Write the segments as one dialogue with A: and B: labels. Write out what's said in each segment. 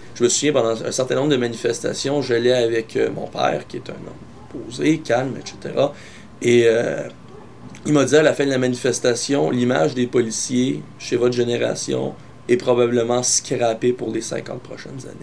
A: Je me souviens, pendant un certain nombre de manifestations, je l'ai avec mon père, qui est un homme posé, calme, etc. Et il m'a dit à la fin de la manifestation, l'image des policiers chez votre génération est probablement scrappée pour les 50 prochaines années.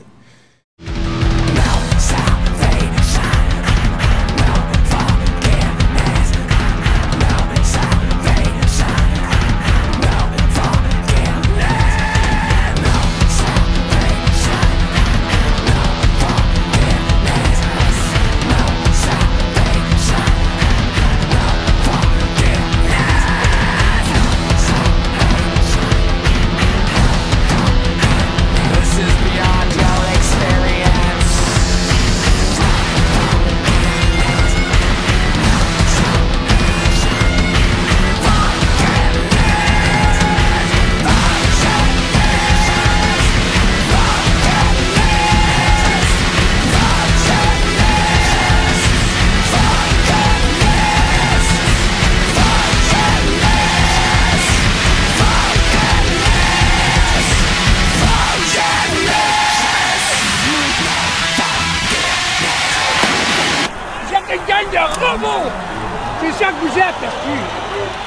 B: Vous êtes une gang de robots! C'est ça que vous êtes, là-dessus!